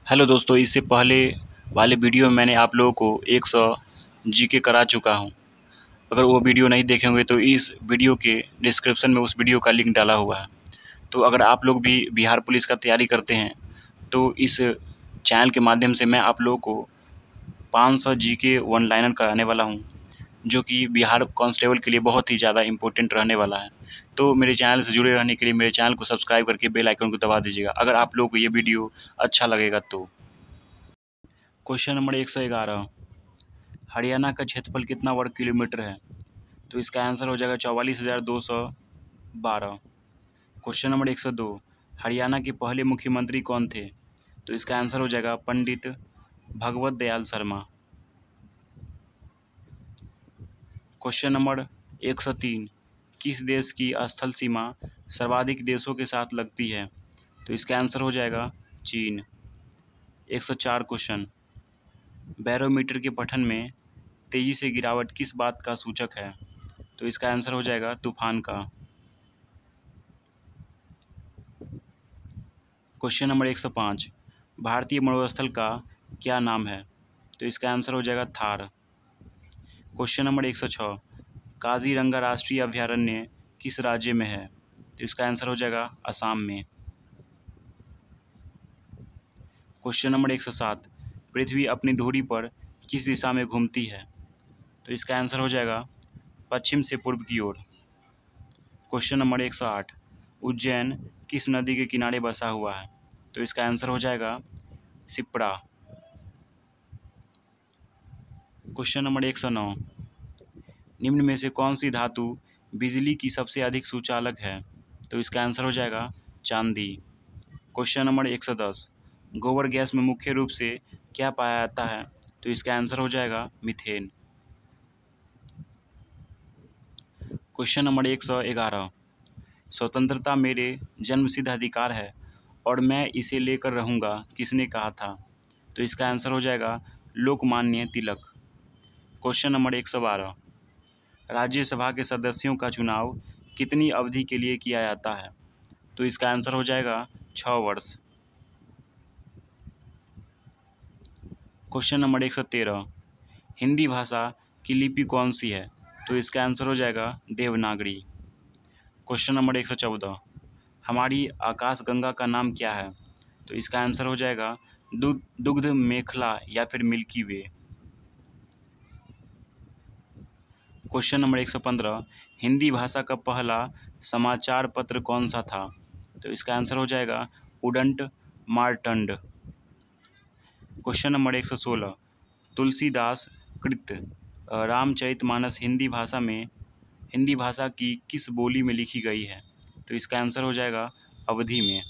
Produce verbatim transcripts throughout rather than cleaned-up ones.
Hello दोस्तों, इससे पहले वाले वीडियो में मैंने आप लोगों को एक सौ जीके करा चुका हूं। अगर वो वीडियो नहीं देखे होंगे तो इस वीडियो के डिस्क्रिप्शन में उस वीडियो का लिंक डाला हुआ है। तो अगर आप लोग भी बिहार पुलिस का तैयारी करते हैं तो इस चैनल के माध्यम से मैं आप लोगों को पाँच सौ जीके वन लाइनर कराने वाला हूं, जो कि बिहार कांस्टेबल के लिए बहुत ही ज़्यादा इम्पोर्टेंट रहने वाला है। तो मेरे चैनल से जुड़े रहने के लिए मेरे चैनल को सब्सक्राइब करके बेल आइकन को दबा दीजिएगा अगर आप लोगों को ये वीडियो अच्छा लगेगा तो। क्वेश्चन नंबर एक सौ ग्यारह, हरियाणा का क्षेत्रफल कितना वर्ग किलोमीटर है? तो इसका आंसर हो जाएगा चौवालीस हज़ार दो सौ बारह। क्वेश्चन नंबर एक सौ दो, हरियाणा के पहले मुख्यमंत्री कौन थे? तो इसका आंसर हो जाएगा पंडित भगवत दयाल शर्मा। क्वेश्चन नंबर एक सौ तीन, किस देश की स्थल सीमा सर्वाधिक देशों के साथ लगती है? तो इसका आंसर हो जाएगा चीन। एक सौ चार क्वेश्चन, बैरोमीटर के पठन में तेजी से गिरावट किस बात का सूचक है? तो इसका आंसर हो जाएगा तूफान का। क्वेश्चन नंबर एक सौ पाँच, भारतीय मरुस्थल का क्या नाम है? तो इसका आंसर हो जाएगा थार। क्वेश्चन नंबर एक सौ छः, काजीरंगा राष्ट्रीय अभयारण्य किस राज्य में है? तो इसका आंसर हो जाएगा असम में। क्वेश्चन नंबर एक सौ सात, पृथ्वी अपनी धुरी पर किस दिशा में घूमती है? तो इसका आंसर हो जाएगा पश्चिम से पूर्व की ओर। क्वेश्चन नंबर एक सौ आठ, उज्जैन किस नदी के किनारे बसा हुआ है? तो इसका आंसर हो जाएगा सिप्रा। क्वेश्चन नंबर एक सौ नौ, निम्न में से कौन सी धातु बिजली की सबसे अधिक सुचालक है? तो इसका आंसर हो जाएगा चांदी। क्वेश्चन नंबर एक सौ दस, गोबर गैस में मुख्य रूप से क्या पाया जाता है? तो इसका आंसर हो जाएगा मीथेन। क्वेश्चन नंबर एक सौ ग्यारह, स्वतंत्रता मेरे जन्मसिद्ध अधिकार है और मैं इसे लेकर रहूँगा, किसने कहा था? तो इसका आंसर हो जाएगा लोकमान्य तिलक। क्वेश्चन नंबर एक सौ बारह, राज्यसभा के सदस्यों का चुनाव कितनी अवधि के लिए किया जाता है? तो इसका आंसर हो जाएगा छः वर्ष। क्वेश्चन नंबर एक सौ तेरह, हिंदी भाषा की लिपि कौन सी है? तो इसका आंसर हो जाएगा देवनागरी। क्वेश्चन नंबर एक सौ चौदह, हमारी आकाशगंगा का नाम क्या है? तो इसका आंसर हो जाएगा दुग्ध मेखला या फिर मिल्की वे। क्वेश्चन नंबर एक सौ पंद्रह, हिंदी भाषा का पहला समाचार पत्र कौन सा था? तो इसका आंसर हो जाएगा उडंट मार्तंड। क्वेश्चन नंबर एक सौ सोलह, तुलसीदास कृत रामचरितमानस हिंदी भाषा में हिंदी भाषा की किस बोली में लिखी गई है? तो इसका आंसर हो जाएगा अवधी में।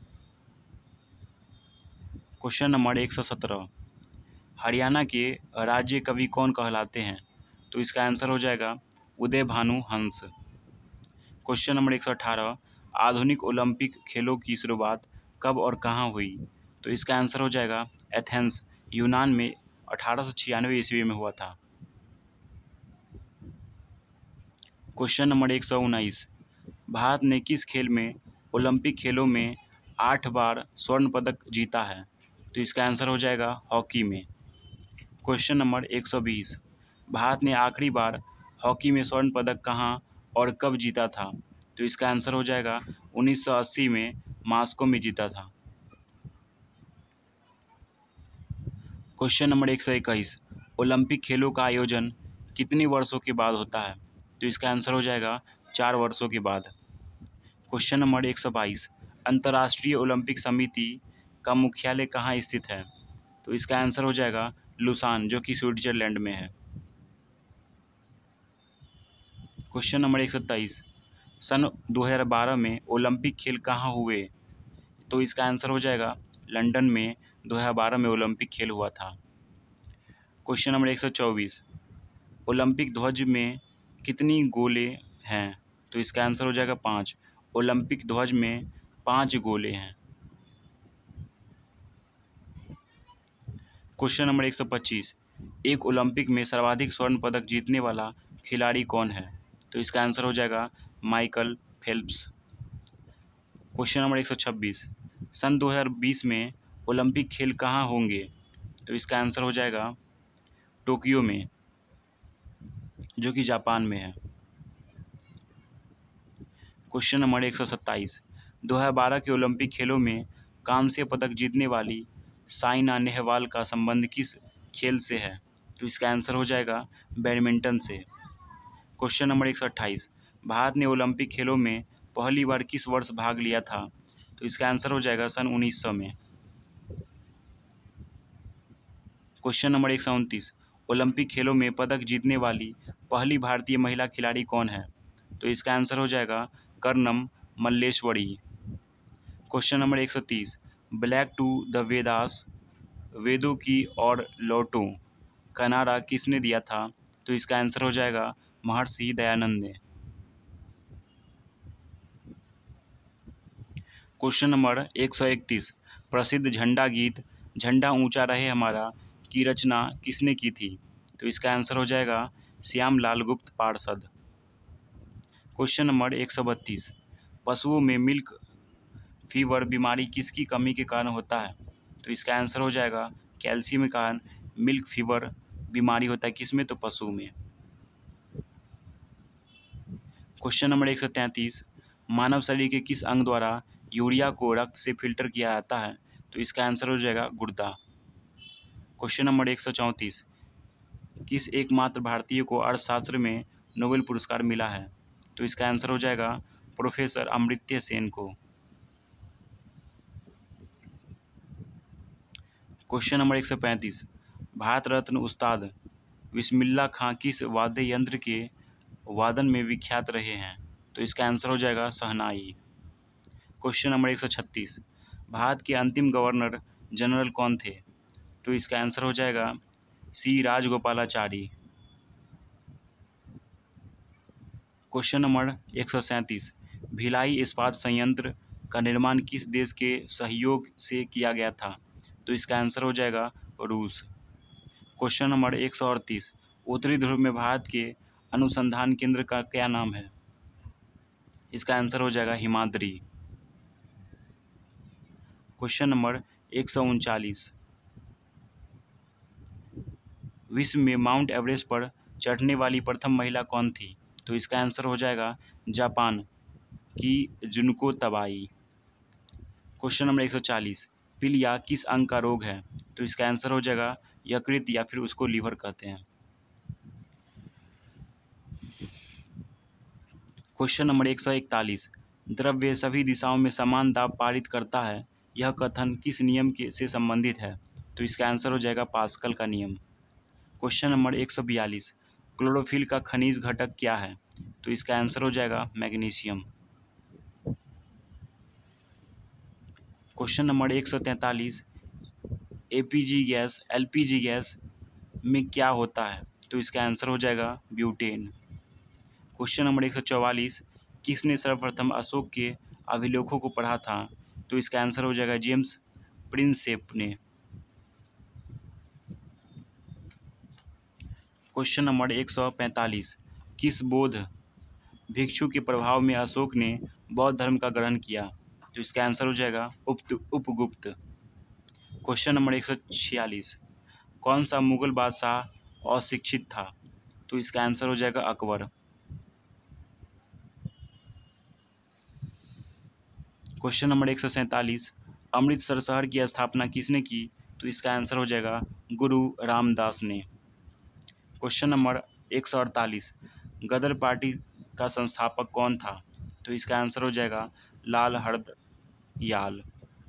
क्वेश्चन नंबर एक सौ सत्रह, हरियाणा के राज्य कवि कौन कहलाते हैं? तो इसका आंसर हो जाएगा उदय भानु हंस। क्वेश्चन नंबर एक सौ अठारह, आधुनिक ओलंपिक खेलों की शुरुआत कब और कहाँ हुई? तो इसका आंसर हो जाएगा एथेंस, यूनान में अठारह सौ छियानवे ईस्वी में हुआ था। क्वेश्चन नंबर एक सौ उन्नीस, भारत ने किस खेल में ओलंपिक खेलों में आठ बार स्वर्ण पदक जीता है? तो इसका आंसर हो जाएगा हॉकी में। क्वेश्चन नंबर एक सौ बीस, भारत ने आखिरी बार हॉकी में स्वर्ण पदक कहाँ और कब जीता था? तो इसका आंसर हो जाएगा उन्नीस सौ अस्सी में मॉस्को में जीता था। क्वेश्चन नंबर एक सौ इक्कीस, ओलंपिक खेलों का आयोजन कितने वर्षों के बाद होता है? तो इसका आंसर हो जाएगा चार वर्षों के बाद। क्वेश्चन नंबर एक सौ बाईस, अंतर्राष्ट्रीय ओलंपिक समिति का मुख्यालय कहाँ स्थित है? तो इसका आंसर हो जाएगा लुसान, जो कि स्विट्जरलैंड में है। क्वेश्चन नंबर एक सौ तेईस, सन दो हज़ार बारह में ओलंपिक खेल कहाँ हुए? तो इसका आंसर हो जाएगा लंदन में दो हज़ार बारह में ओलंपिक खेल हुआ था। क्वेश्चन नंबर एक सौ चौबीस, ओलंपिक ध्वज में कितनी गोले हैं? तो इसका आंसर हो जाएगा पाँच। ओलंपिक ध्वज में पाँच गोले हैं। क्वेश्चन नंबर एक सौ पच्चीस, एक ओलंपिक में सर्वाधिक स्वर्ण पदक जीतने वाला खिलाड़ी कौन है? तो इसका आंसर हो जाएगा माइकल फेल्प्स। क्वेश्चन नंबर एक सौ छब्बीस, सन दो हज़ार बीस में ओलंपिक खेल कहाँ होंगे? तो इसका आंसर हो जाएगा टोक्यो में, जो कि जापान में है। क्वेश्चन नंबर एक सौ सत्ताईस, दो हज़ार बारह के ओलंपिक खेलों में कांस्य पदक जीतने वाली साइना नेहवाल का संबंध किस खेल से है? तो इसका आंसर हो जाएगा बैडमिंटन से। क्वेश्चन नंबर एक सौ अट्ठाईस, भारत ने ओलंपिक खेलों में पहली बार किस वर्ष भाग लिया था? तो इसका आंसर हो जाएगा सन उन्नीस सौ में। क्वेश्चन नंबर एक सौ उनतीस, ओलंपिक खेलों में पदक जीतने वाली पहली भारतीय महिला खिलाड़ी कौन है? तो इसका आंसर हो जाएगा कर्णम मल्लेश्वरी। क्वेश्चन नंबर एक सौ तीस, ब्लैक टू द वेदास, वेदों की और लौटो का नारा किसने दिया था? तो इसका आंसर हो जाएगा महर्षि दयानंद ने। क्वेश्चन नंबर एक सौ इकतीस, प्रसिद्ध झंडा गीत झंडा ऊंचा रहे हमारा की रचना किसने की थी? तो इसका आंसर हो जाएगा श्यामलाल गुप्त पार्षद। क्वेश्चन नंबर एक सौ बत्तीस, पशुओं में मिल्क फीवर बीमारी किसकी कमी के कारण होता है? तो इसका आंसर हो जाएगा कैल्शियम के कारण मिल्क फीवर बीमारी होता है। किसमें? तो पशु में। क्वेश्चन नंबर एक सौ तैंतीस, मानव शरीर के किस अंग द्वारा यूरिया को रक्त से फिल्टर किया जाता है? तो इसका आंसर हो जाएगा गुर्दा। क्वेश्चन नंबर एक सौ चौंतीस, किस एकमात्र भारतीय को अर्थशास्त्र में नोबेल पुरस्कार मिला है? तो इसका आंसर हो जाएगा प्रोफेसर अमर्त्य सेन को। क्वेश्चन नंबर एक सौ पैंतीस, भारत रत्न उस्ताद बिस्मिल्लाह खां किस वाद्य यंत्र के वादन में विख्यात रहे हैं? तो इसका आंसर हो जाएगा शहनाई। क्वेश्चन नंबर एक सौ छत्तीस, भारत के अंतिम गवर्नर जनरल कौन थे? तो इसका आंसर हो जाएगा सी राजगोपालाचारी। क्वेश्चन नंबर एक सौ सैंतीस, भिलाई इस्पात संयंत्र का निर्माण किस देश के सहयोग से किया गया था? तो इसका आंसर हो जाएगा रूस। क्वेश्चन नंबर एक सौ अड़तीस, उत्तरी ध्रुव में भारत के अनुसंधान केंद्र का क्या नाम है? इसका आंसर हो जाएगा हिमाद्री। क्वेश्चन नंबर एक सौ उनचालीस, विश्व में माउंट एवरेस्ट पर चढ़ने वाली प्रथम महिला कौन थी? तो इसका आंसर हो जाएगा जापान की जुनको तबाई। क्वेश्चन नंबर एक सौ चालीस, पीलिया किस अंग का रोग है? तो इसका आंसर हो जाएगा यकृत या फिर उसको लीवर कहते हैं। क्वेश्चन नंबर एक सौ इकतालीस, द्रव्य सभी दिशाओं में समान दाब पारित करता है, यह कथन किस नियम के से संबंधित है? तो इसका आंसर हो जाएगा पास्कल का नियम। क्वेश्चन नंबर एक सौ बयालीस, क्लोरोफिल का खनिज घटक क्या है? तो इसका आंसर हो जाएगा मैग्नीशियम। क्वेश्चन नंबर एक सौ तैंतालीस, एपीजी गैस एलपीजी गैस में क्या होता है? तो इसका आंसर हो जाएगा ब्यूटेन। क्वेश्चन नंबर एक सौ चौवालीस, किसने सर्वप्रथम अशोक के अभिलेखों को पढ़ा था? तो इसका आंसर हो जाएगा जेम्स प्रिंसेप ने। क्वेश्चन नंबर एक सौ पैंतालीस, किस बौद्ध भिक्षु के प्रभाव में अशोक ने बौद्ध धर्म का ग्रहण किया? तो इसका आंसर हो जाएगा उप उपगुप्त। क्वेश्चन नंबर एक सौ छियालीस, कौन सा मुगल बादशाह अशिक्षित था? तो इसका आंसर हो जाएगा अकबर। क्वेश्चन नंबर एक सौ सैंतालीस, अमृतसर शहर की स्थापना किसने की? तो इसका आंसर हो जाएगा गुरु रामदास ने। क्वेश्चन नंबर एक सौ अड़तालीस, गदर पार्टी का संस्थापक कौन था? तो इसका आंसर हो जाएगा लाल हरदयाल।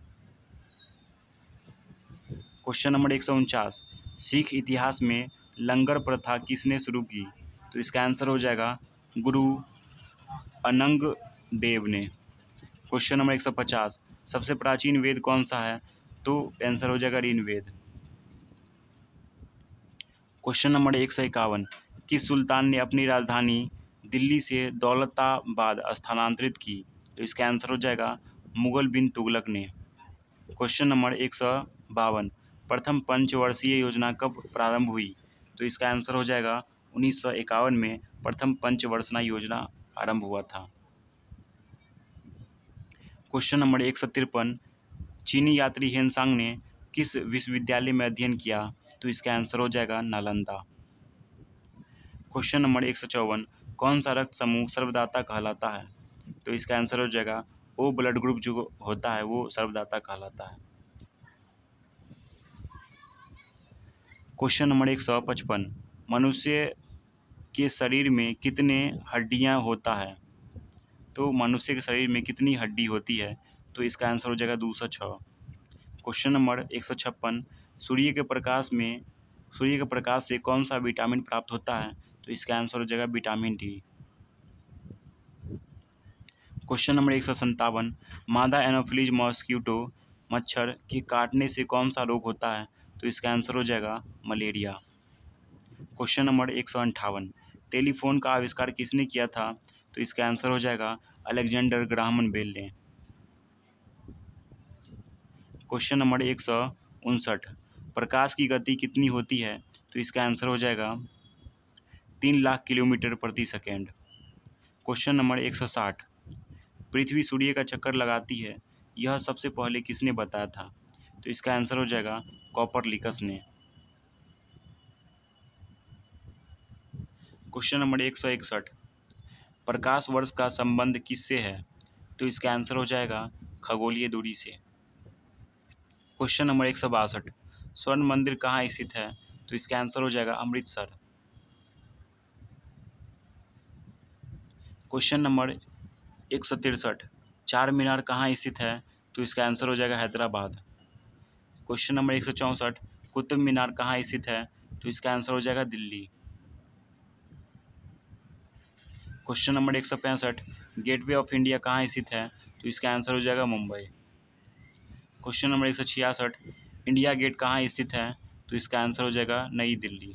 क्वेश्चन नंबर एक सौ उनचास, सिख इतिहास में लंगर प्रथा किसने शुरू की? तो इसका आंसर हो जाएगा गुरु अनंग देव ने। क्वेश्चन नंबर एक सौ पचास, सबसे प्राचीन वेद कौन सा है? तो आंसर हो जाएगा ऋग्वेद। क्वेश्चन नंबर एक सौ इक्यावन, किस सुल्तान ने अपनी राजधानी दिल्ली से दौलताबाद स्थानांतरित की? तो इसका आंसर हो जाएगा मुगल बिन तुगलक ने। क्वेश्चन नंबर एक सौ बावन, प्रथम पंचवर्षीय योजना कब प्रारंभ हुई? तो इसका आंसर हो जाएगा उन्नीस सौ इक्यावन में प्रथम पंचवर्षना योजना आरंभ हुआ था। क्वेश्चन नंबर एक सौ तिरपन, चीनी यात्री हेनसांग ने किस विश्वविद्यालय में अध्ययन किया? तो इसका आंसर हो जाएगा नालंदा। क्वेश्चन नंबर एक सौ चौवन, कौन सा रक्त समूह सर्वदाता कहलाता है? तो इसका आंसर हो जाएगा ओ ब्लड ग्रुप जो होता है वो सर्वदाता कहलाता है। क्वेश्चन नंबर एक सौ पचपन, मनुष्य के शरीर में कितने हड्डियां होता है? तो मनुष्य के शरीर में कितनी हड्डी होती है? तो इसका आंसर हो जाएगा दो सौ छः। क्वेश्चन नंबर एक सौ छप्पन, सूर्य के प्रकाश में सूर्य के प्रकाश से कौन सा विटामिन प्राप्त होता है? तो इसका आंसर हो जाएगा विटामिन डी। क्वेश्चन नंबर एक सौ संतावन, मादा एनोफिलीज मॉस्किटो मच्छर के काटने से कौन सा रोग होता है? तो इसका आंसर हो जाएगा मलेरिया। क्वेश्चन नंबर एक सौ अंठावन, टेलीफोन का आविष्कार किसने किया था? तो इसका आंसर हो जाएगा अलेक्जेंडर ग्राहम बेल ने। क्वेश्चन नंबर एक सौ उनसठ, प्रकाश की गति कितनी होती है? तो इसका आंसर हो जाएगा तीन लाख किलोमीटर प्रति सेकेंड। क्वेश्चन नंबर एक सौ साठ, पृथ्वी सूर्य का चक्कर लगाती है, यह सबसे पहले किसने बताया था? तो इसका आंसर हो जाएगा कॉपरनिकस ने। क्वेश्चन नंबर एक सौ इकसठ, प्रकाश वर्ष का संबंध किससे है? तो इसका आंसर हो जाएगा खगोलीय दूरी से। क्वेश्चन नंबर एक सौ बासठ, स्वर्ण मंदिर कहाँ स्थित है? तो इसका आंसर हो जाएगा अमृतसर। क्वेश्चन नंबर एक सौ तिरसठ, चार मीनार कहाँ स्थित है? तो इसका आंसर हो जाएगा हैदराबाद। क्वेश्चन नंबर एक सौ चौंसठ, कुतुब मीनार कहाँ स्थित है? तो इसका आंसर हो जाएगा दिल्ली। क्वेश्चन नंबर एक सौ पैंसठ, गेटवे ऑफ इंडिया कहाँ स्थित है? तो इसका आंसर हो जाएगा मुंबई। क्वेश्चन नंबर एक सौ छियासठ, इंडिया गेट कहाँ स्थित है? तो इसका आंसर हो जाएगा नई दिल्ली।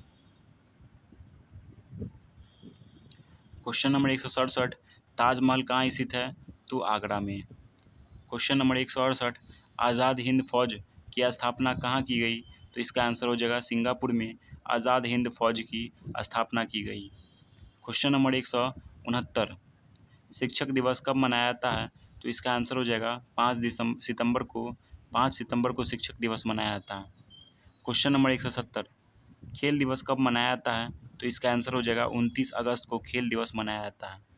क्वेश्चन नंबर एक सौ सड़सठ, ताजमहल कहाँ स्थित है? तो आगरा में। क्वेश्चन नंबर एक सौ अड़सठ, आज़ाद हिंद फौज की स्थापना कहाँ की गई? तो इसका आंसर हो जाएगा सिंगापुर में आज़ाद हिंद फौज की स्थापना की गई। क्वेश्चन नंबर एक सौ उनहत्तर, शिक्षक दिवस कब मनाया जाता है? तो इसका आंसर हो जाएगा पाँच दिसंबर सितंबर को पाँच सितंबर को शिक्षक दिवस मनाया जाता है। क्वेश्चन नंबर एक सौ सत्तर, खेल दिवस कब मनाया जाता है? तो इसका आंसर हो जाएगा उनतीस अगस्त को खेल दिवस मनाया जाता है।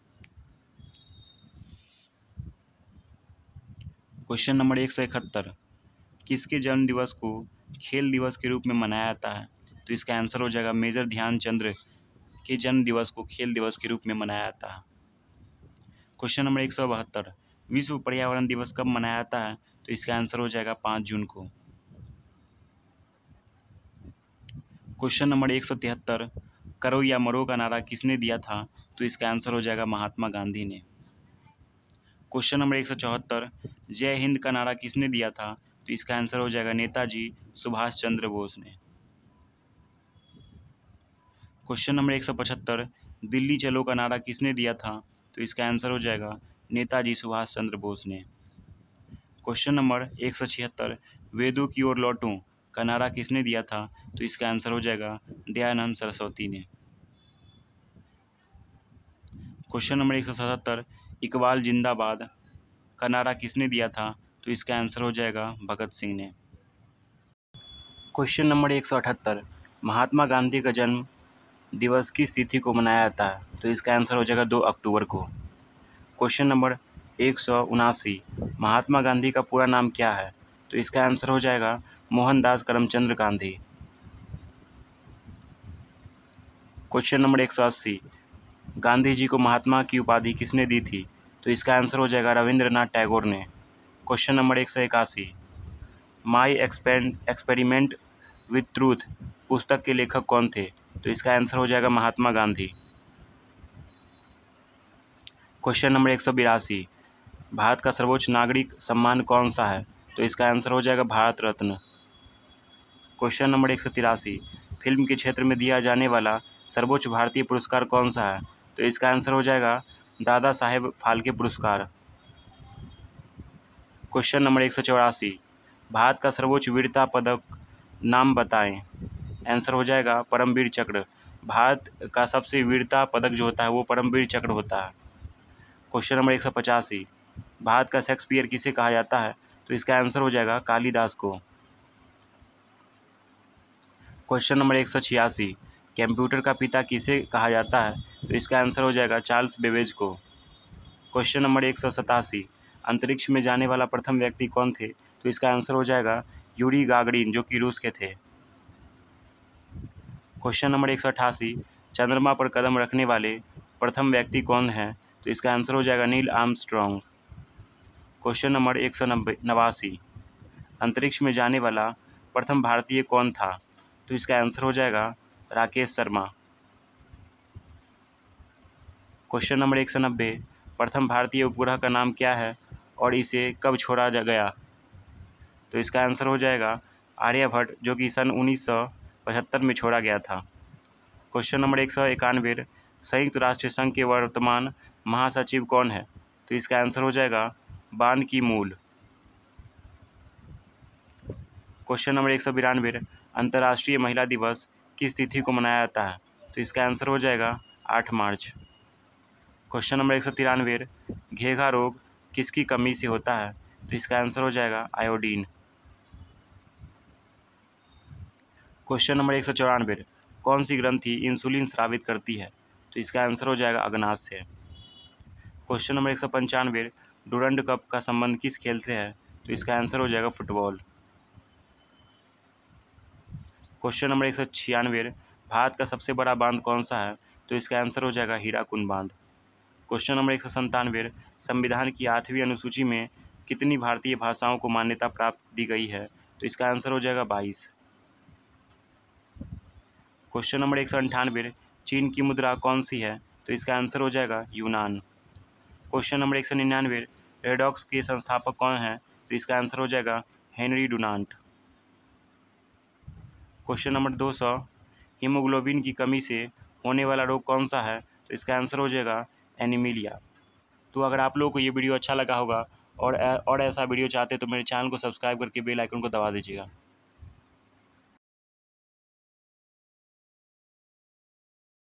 क्वेश्चन नंबर एक सौ इकहत्तर, किसके जन्म दिवस को खेल दिवस के रूप में मनाया जाता है? तो इसका आंसर हो जाएगा मेजर ध्यानचंद के जन्म दिवस को खेल दिवस के रूप में मनाया जाता है। क्वेश्चन नंबर एक सौ बहत्तर, विश्व पर्यावरण दिवस कब मनाया जाता है? तो इसका आंसर हो जाएगा पाँच जून को। क्वेश्चन नंबर एक सौ तिहत्तर, करो या मरो का नारा किसने दिया था? तो इसका आंसर हो जाएगा महात्मा गांधी ने। क्वेश्चन नंबर एक सौ चौहत्तर, जय हिंद का नारा किसने दिया था? तो इसका आंसर हो जाएगा नेताजी सुभाष चंद्र बोस ने। क्वेश्चन नंबर एक सौ पचहत्तर, दिल्ली चलो का नारा किसने दिया था? तो इसका आंसर हो जाएगा नेताजी सुभाष चंद्र बोस ने। क्वेश्चन नंबर एक सौ छिहत्तर, वेदों की ओर लौटूं का नारा किसने दिया था? तो इसका आंसर हो जाएगा दयानंद सरस्वती ने। क्वेश्चन नंबर एक सौ सतहत्तर, इकबाल जिंदाबाद का नारा किसने दिया था? तो इसका आंसर हो जाएगा भगत सिंह ने। क्वेश्चन नंबर एक सौ अठहत्तर, महात्मा गांधी का जन्म दिवस किस तिथि को मनाया जाता है? तो इसका आंसर हो जाएगा दो अक्टूबर को। क्वेश्चन नंबर एक सौ उनासी, महात्मा गांधी का पूरा नाम क्या है? तो इसका आंसर हो जाएगा मोहनदास करमचंद गांधी। क्वेश्चन नंबर एक सौ अस्सी, गांधी जी को महात्मा की उपाधि किसने दी थी? तो इसका आंसर हो जाएगा रविंद्रनाथ टैगोर ने। क्वेश्चन नंबर एक सौ इक्यासी, my expand experiment with truth पुस्तक के लेखक कौन थे? तो इसका आंसर हो जाएगा महात्मा गांधी। क्वेश्चन नंबर एक सौ बिरासी, भारत का सर्वोच्च नागरिक सम्मान कौन सा है? तो इसका आंसर हो जाएगा भारत रत्न। क्वेश्चन नंबर एक सौ तिरासी, फिल्म के क्षेत्र में दिया जाने वाला सर्वोच्च भारतीय पुरस्कार कौन सा है? तो इसका आंसर हो जाएगा दादा साहेब फाल्के पुरस्कार। क्वेश्चन नंबर एक सौ चौरासी, भारत का सर्वोच्च वीरता पदक नाम बताएं। आंसर हो जाएगा परमवीर चक्र। भारत का सबसे वीरता पदक जो होता है वो परमवीर चक्र होता है। क्वेश्चन नंबर एक सौ पचासी, भारत का शेक्सपियर किसे कहा जाता है? तो इसका आंसर हो जाएगा कालिदास को। क्वेश्चन नंबर एक सौ छियासी, कंप्यूटर का पिता किसे कहा जाता है? तो इसका आंसर हो जाएगा चार्ल्स बेबेज को। क्वेश्चन नंबर एक सौ सतासी, अंतरिक्ष में जाने वाला प्रथम व्यक्ति कौन थे? तो इसका आंसर हो जाएगा यूरी गागरिन, जो कि रूस के थे। क्वेश्चन नंबर एक सौ अठासी, चंद्रमा पर कदम रखने वाले प्रथम व्यक्ति कौन है? तो इसका आंसर हो जाएगा नील आर्मस्ट्रॉन्ग। क्वेश्चन नंबर एक सौ नब्बे नवासी, अंतरिक्ष में जाने वाला प्रथम भारतीय कौन था? तो इसका आंसर हो जाएगा राकेश शर्मा। क्वेश्चन नंबर एक सौ नब्बे, प्रथम भारतीय उपग्रह का नाम क्या है और इसे कब छोड़ा जा गया? तो इसका आंसर हो जाएगा आर्यभट्ट, जो कि सन उन्नीस सौ पचहत्तर में छोड़ा गया था। क्वेश्चन नंबर एक सौ इक्यानवे, संयुक्त राष्ट्र संघ के वर्तमान महासचिव कौन है? तो इसका आंसर हो जाएगा बान की मूल। क्वेश्चन नंबर एक सौ बिरानवे, अंतर्राष्ट्रीय महिला दिवस किस तिथि को मनाया जाता है? तो इसका आंसर हो जाएगा आठ मार्च। क्वेश्चन नंबर एक सौ तिरानवे, घेघा रोग किसकी कमी से होता है? तो इसका आंसर हो जाएगा आयोडीन। क्वेश्चन नंबर एक सौ चौरानवे, कौन सी ग्रंथि इंसुलिन स्रावित करती है? तो इसका आंसर हो जाएगा अग्नाशय। क्वेश्चन नंबर एक सौ पंचानवे, डूरंड कप का संबंध किस खेल से है? तो इसका आंसर हो जाएगा फुटबॉल। क्वेश्चन नंबर एक सौ छियानवे, भारत का सबसे बड़ा बांध कौन सा है? तो इसका आंसर हो जाएगा हीराकुंड बांध। क्वेश्चन नंबर एक सौ संतानवे, संविधान की आठवीं अनुसूची में कितनी भारतीय भाषाओं को मान्यता प्राप्त दी गई है? तो इसका आंसर हो जाएगा बाईस। क्वेश्चन नंबर एक सौ अंठानवे, चीन की मुद्रा कौन सी है? तो इसका आंसर हो जाएगा यूनान। क्वेश्चन नंबर एक सौ निन्यानवे, रेडॉक्स के संस्थापक कौन है? तो इसका आंसर हो जाएगा हेनरी डुनांट। क्वेश्चन नंबर दो सौ, हीमोग्लोबिन की कमी से होने वाला रोग कौन सा है? तो इसका आंसर हो जाएगा एनीमिलिया। तो अगर आप लोगों को ये वीडियो अच्छा लगा होगा और और ऐसा वीडियो चाहते तो मेरे चैनल को सब्सक्राइब करके बेल आइकन को दबा दीजिएगा।